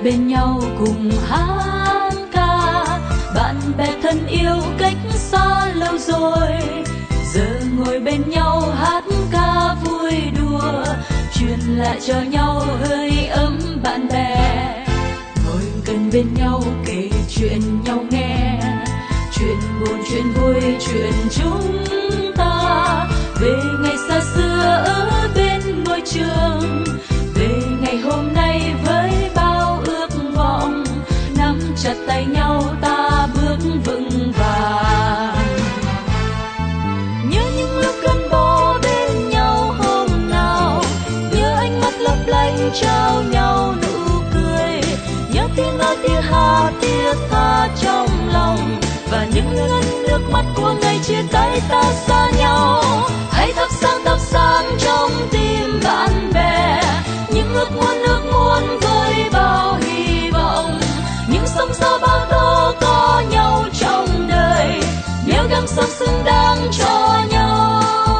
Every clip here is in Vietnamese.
bên nhau cùng hát ca. Bạn bè thân yêu cách xa lâu rồi, giờ ngồi bên nhau hát ca vui đùa, truyền lại cho nhau hơi ấm bạn bè. Ngồi gần bên nhau kể chuyện nhau nghe, chuyện buồn chuyện vui chuyện chúng ta. Về ngày xa xưa ở bên ngôi trường, về ngày hôm nay với bao ước vọng, nắm chặt tay nhau ta bước vững vàng. Nhớ những lúc gắn bó bên nhau hôm nào, nhớ ánh mắt lấp lánh trao nhau nụ cười, nhớ tiếng nói tiếng hát thiết tha trong lòng, và những ngấn nước mắt của ngày chia tay ta xa nhau. Hãy thắp sáng trong tim bạn bè những ước muốn với bao hy vọng, những sóng gió bao tố có nhau trong đời, nếu gắng sống xứng đáng cho nhau.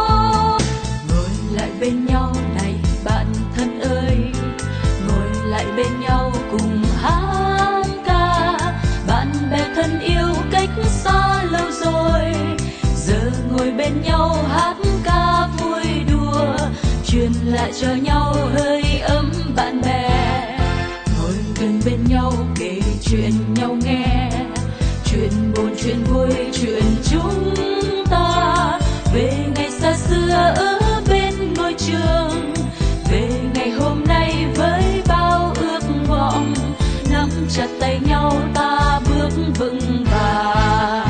Ngồi lại bên nhau này bạn thân ơi, ngồi lại bên nhau cùng hát ca. Bạn bè thân yêu cách xa lâu rồi, giờ ngồi bên nhau hát ca vui đùa, truyền lại cho nhau hơi ấm bạn bè. Ngồi gần bên nhau kể chuyện nhau nghe, chuyện buồn chuyện vui chuyện chúng ta. Về ngày xa xưa ở bên ngôi trường, về ngày hôm nay với bao ước vọng, nắm chặt tay nhau ta bước vững vàng.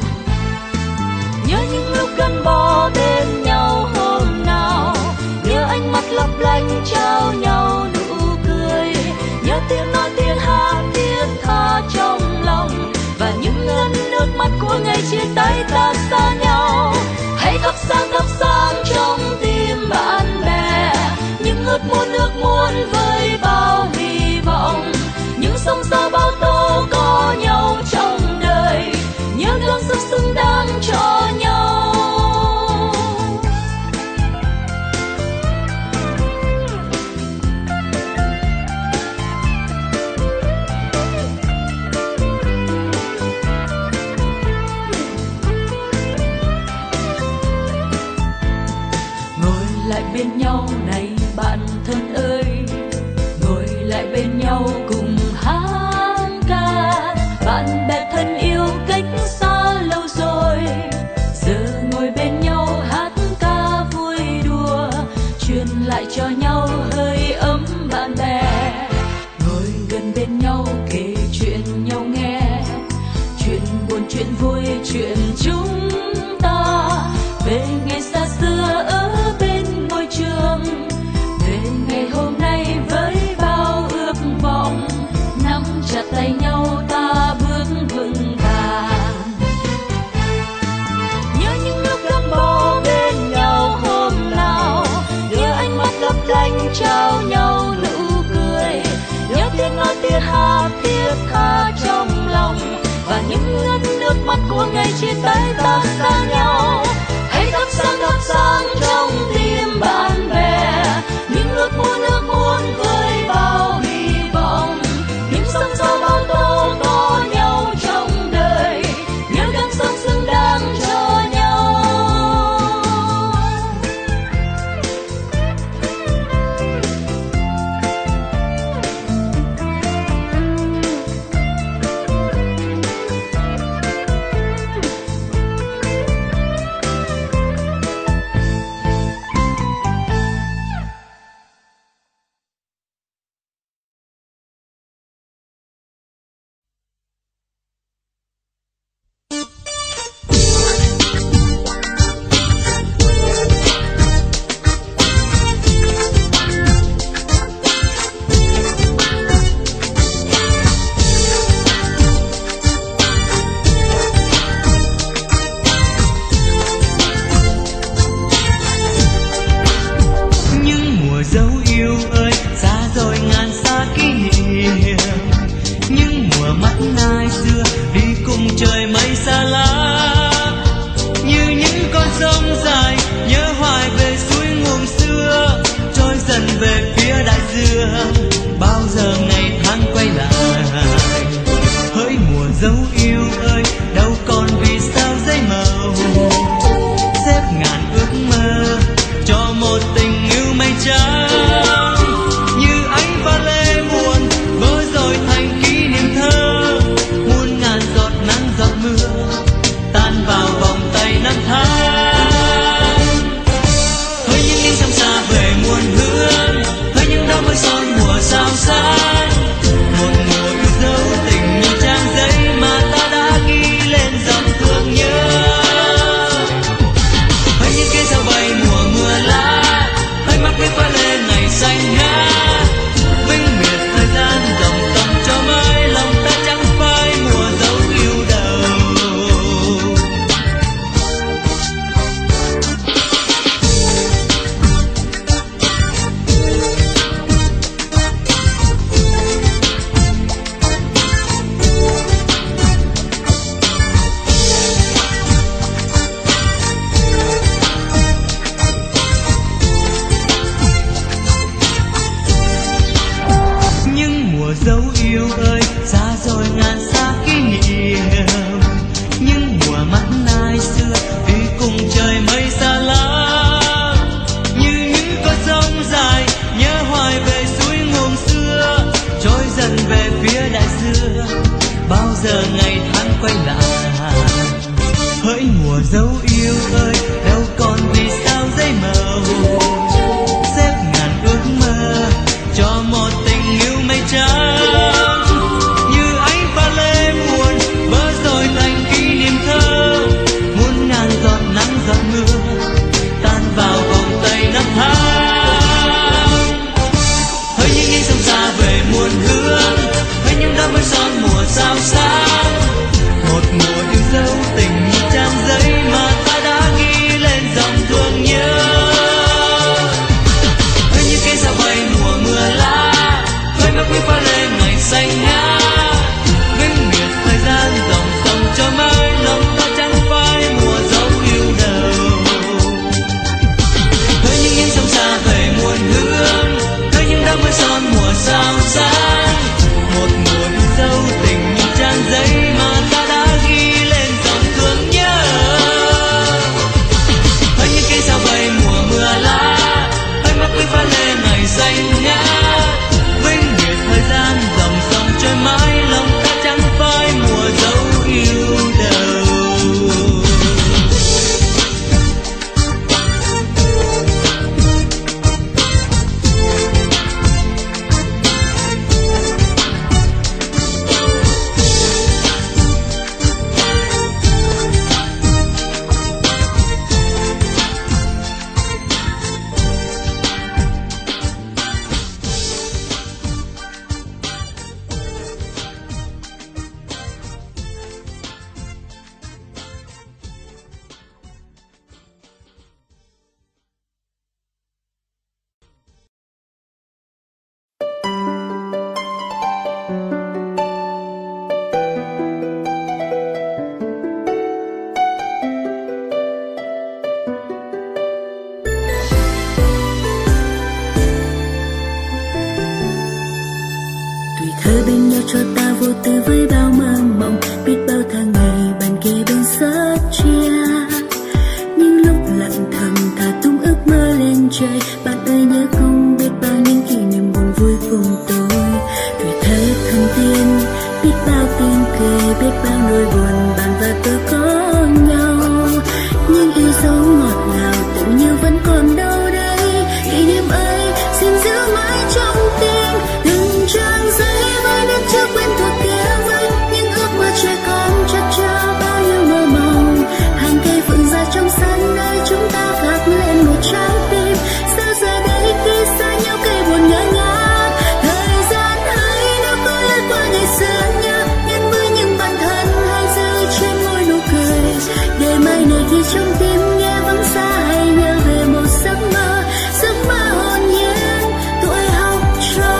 Nhớ những lúc gắn bó bên nhau hôm nào, nhớ ánh mắt lấp lánh trao nhau nụ cười, nhớ tiếng nói tiếng hát thiết tha trong lòng, và những ngấn nước mắt của ngày chia tay ta xa nhau. Hãy thắp sáng trong tim bạn bè những ước muốn với bao hy vọng, những sóng gió bao tố có nhau trong đời, nhớ gắng sống xứng đáng cho nhau. Ngồi lại bên nhau này bạn thân ơi, ngồi lại bên nhau cùng hát ca. Bạn bè thân yêu cách xa lâu rồi, giờ ngồi bên nhau hát ca vui đùa, truyền lại cho nhau hơi ấm bạn bè. Ngồi gần bên nhau kể chuyện nhau nghe, chuyện buồn chuyện vui chuyện chúng ta. Về ngày xa xưa ở bên ngôi trường, về ngày hôm nay với bao ước vọng, nắm chặt tay nhau ta bước vững vàng. Nhớ những lúc gắn bó bên nhau hôm nào, nhớ ánh mắt lấp lánh trao nhau nụ cười, nhớ tiếng nói tiếng hát thiết tha trong lòng, và những ngấn nước mắt của ngày chia tay ta xa nhau. Hãy thắp sáng trong tim bạn bè những ước muốn với bao hy vọng, những sóng gió bao tố có nhau trong đời, nhớ gắng sống xứng đáng cho nhau. mùa dấu yêu ơi, đâu còn vì sao giấy màu xếp ngàn ước mơ cho một tình yêu mây trắng. Như ánh pha lê buồn vỡ rồi thành kỷ niệm thơ, muôn ngàn giọt nắng giọt mưa tan vào vòng tay năm tháng. Hỡi những ánh sông xa về muôn hướng, hỡi những đám mây son mùa sao sáng, một mùa yêu dấu tình như trang giấy mà ta đã ghi lên dòng thương nhớ. Hỡi những cây sao bay mùa mưa lá, hỡi mắt quý pha lên ngày xanh ngát, vĩnh biệt thời gian dòng dòng cho mãi lòng ta chẳng phai mùa dấu yêu đầu. Hỡi những ánh sông xa về muôn hướng, hỡi những đám mây son mùa sao sáng, một mùa yêu dấu tình như trang giấy mà ta đã ghi lên dòng thương nhớ. Hỡi những cây sao bay mùa mưa lá, hỡi mắt quý pha lên ngày xanh ngát, vĩnh biệt thời gian dòng dòng trôi mãi lòng ta chẳng phai mùa dấu yêu đầu. Thơ bên nhau cho ta vô tư với bao mơ mộng, biết bao tháng ngày bàn kề bên sớt chia. Những lúc lặng thầm thả tung ước mơ lên trời, bạn ơi nhớ không biết bao những kỷ niệm buồn vui cùng tôi. Tuổi thơ thần tiên, biết bao tiếng cười, biết bao nỗi buồn bạn và tôi có nhau. Nhưng yêu dấu ngọt ngào tự như vẫn còn đâu đây, kỷ niệm ấy xin giữ mãi trong tim. Đừng trang giấy với đất chưa quen thuộc kia vây, những ước mơ trẻ con chắc chờ bao nhiêu mơ mộng. Hàng cây phượng ra trong sân nơi chúng ta khắc lên một trái tim. Sao giờ đây khi xa nhau cây buồn ngỡ ngác, thời gian ấy đâu có lướt qua ngày xưa nhớ. Nhân với những bản thân hay rơi trên môi nụ cười, để mai này khi trong tim nghe vắng xa hay nhớ về một giấc mơ hồn nhiên tuổi học trò.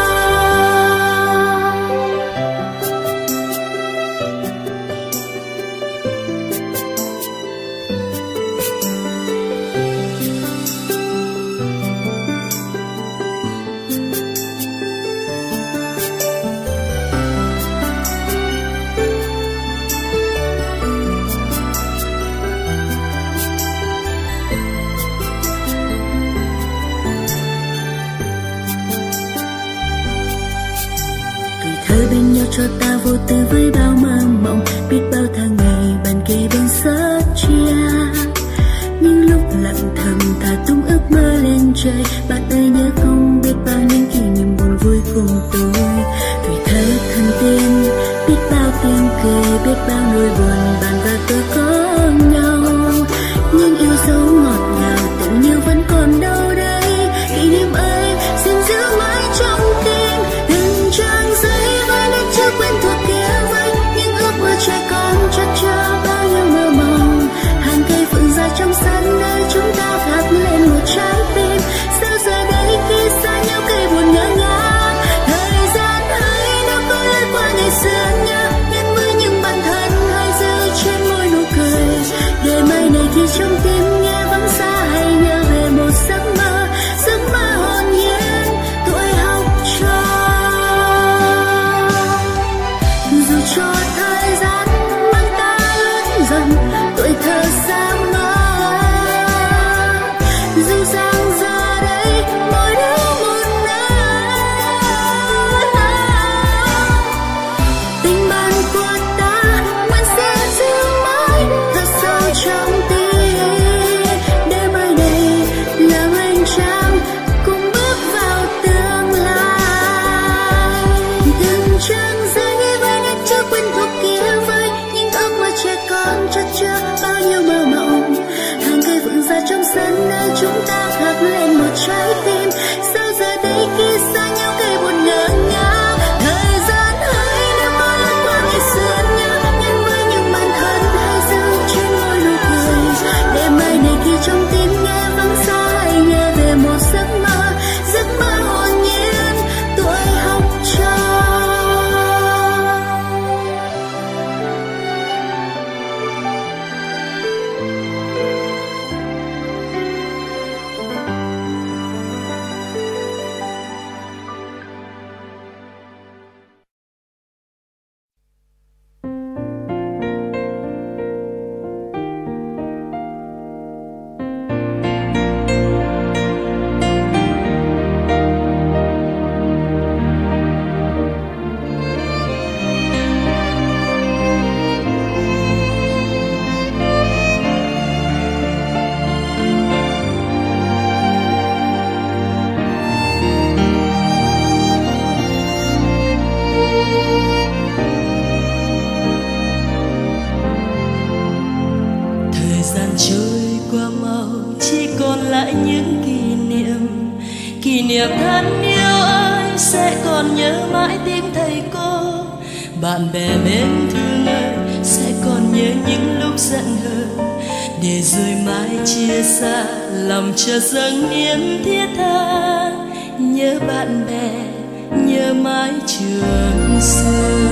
Bên nhau cho ta vô tư với bao mơ mộng, biết bao tháng ngày bàn kề bên sớt chia. Những lúc lặng thầm thả tung ước mơ lên trời, bạn ơi nhớ không biết bao những kỷ niệm buồn vui cùng tôi. Tuổi thơ thần tiên, biết bao tiếng cười, biết bao nỗi buồn bạn và tôi có nhau. Nhưng yêu dấu ngọt ngào tự như vẫn còn đâu đây, kỷ niệm ấy xin giữ mãi trong tim. Đừng trang giấy chưa quen thuộc kia vây, những ước mơ trẻ con chắc chờ bao nhiêu mơ mộng. Hàng cây phượng ra trong sân nơi chúng ta khắc lên một trái tim. Sao giờ đây khi xa nhau cây buồn ngỡ ngác, thời gian ấy đâu có lướt qua ngày xưa nhớ. Nhân với những bản thân hay rơi gian trôi qua mau, chỉ còn lại những kỷ niệm thân yêu ơi. Sẽ còn nhớ mãi tiếng thầy cô, bạn bè mến thương ơi. Sẽ còn nhớ những lúc giận hờn, để rồi mãi chia xa, lòng chợt dâng niềm thiết tha. Nhớ bạn bè, nhớ mãi trường xưa.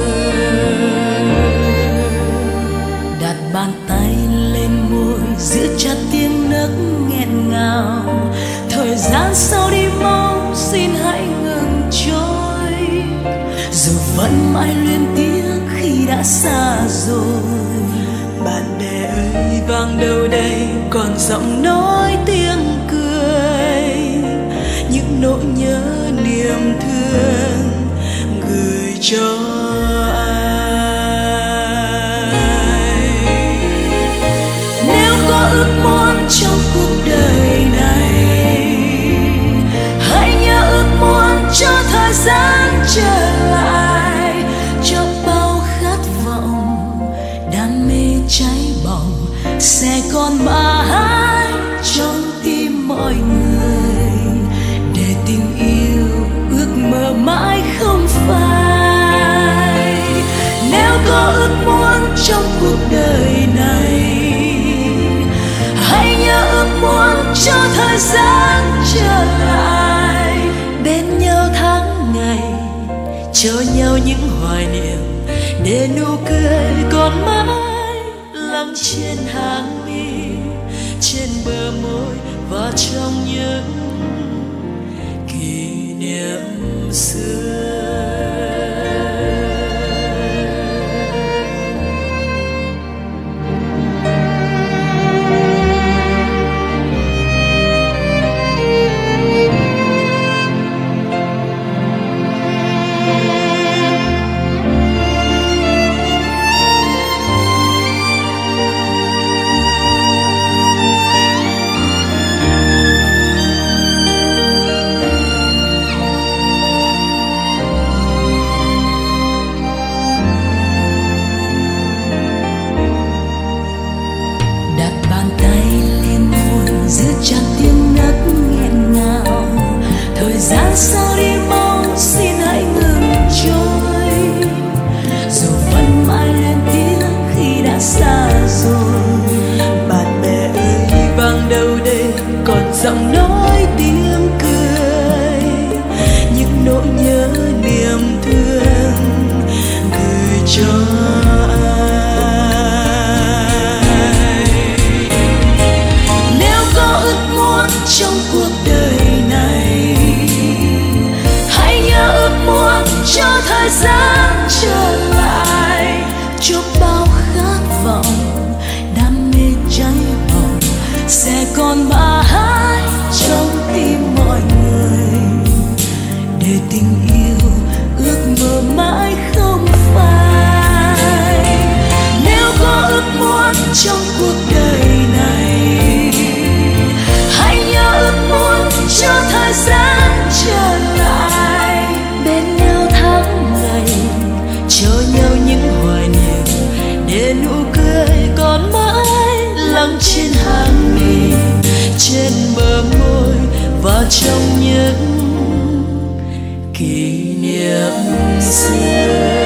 Đặt bàn tay lên môi, giữ chặt tiếng nấc nghẹn ngào. Thời gian sau đi mau, xin hãy ngừng trôi. Dù vẫn mãi luyến tiếc khi đã xa rồi. Bạn bè ơi, vang đâu đây còn giọng nói tiếng cười. Những nỗi nhớ niềm thương gửi cho ước muốn trong cuộc đời này, hãy nhớ ước muốn cho thời gian trở lại, cho bao khát vọng đam mê cháy bỏng sẽ còn mãi trong tim mọi người, để tình yêu ước mơ mãi không phai. Nếu có ước muốn trong cuộc đời này, hãy nhớ ước muốn cho thời gian trở lại, bên nhau tháng ngày, cho nhau những hoài niệm, để nụ cười còn mãi lắng trên hàng mi, trên bờ môi và trong những kỷ niệm xưa. Sao đi mau, xin hãy ngừng trôi. Dù vẫn mãi luyến tiếc khi đã xa rồi. Bạn bè ơi, vang đâu đây còn giọng nói tiếng cười. Những nỗi nhớ niềm thương gửi cho ai. Nếu có ước muốn trong cuộc đời này, cho thời gian trở lại, cho bao khát vọng đam mê cháy bỏng sẽ còn mãi trong tim mọi người, để tình yêu ước mơ mãi không phai. Nếu có ước muốn trong cuộc đời này, hãy nhớ ước muốn cho thời gian trở lại, bên nhau tháng ngày, cho nhau những hoài niệm, để nụ cười còn mãi lắng trên hàng mi, trên bờ môi và trong những kỷ niệm xưa.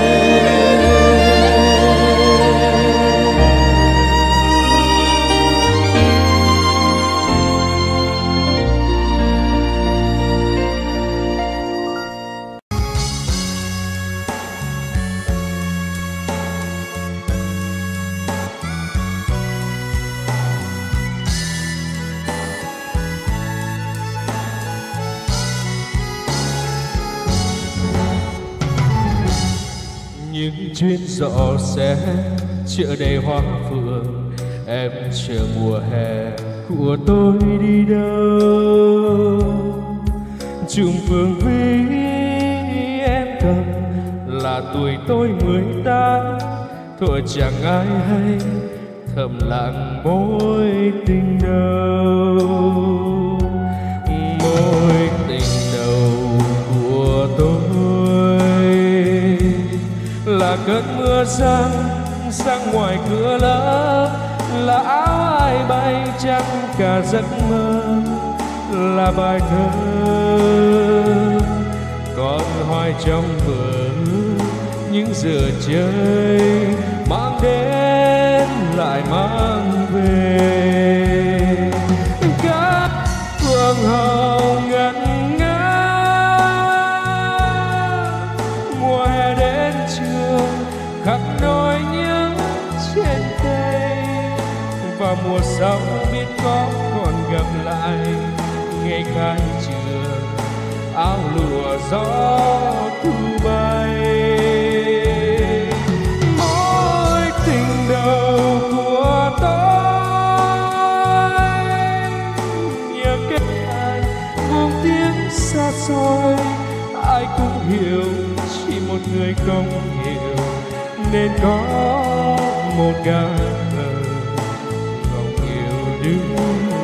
Những chuyến gió sẽ chở đầy hoa phượng, em chờ mùa hè của tôi đi đâu. Chùm phượng vĩ em cầm là tuổi tôi 18, thuở chẳng ai hay thầm lặng mối tình đầu. Mối tình đầu của tôi là cơn mưa giăng sang ngoài cửa lớp, là áo chắc cả giấc mơ là bài thơ, còn hoài trong vở những giờ chơi mang đến lại mang về. Các phượng hồng ngẩn ngơ, mùa hè đến trường khắc nỗi nhớ trên cây, và mùa sau biết có còn gặp lại ngày khai trường áo lụa gió thu bay. Mối tình đầu của tôi nhớ kết ai buông tiếng xa xôi, ai cũng hiểu chỉ một người không hiểu nên có một ca thơ không yêu đương.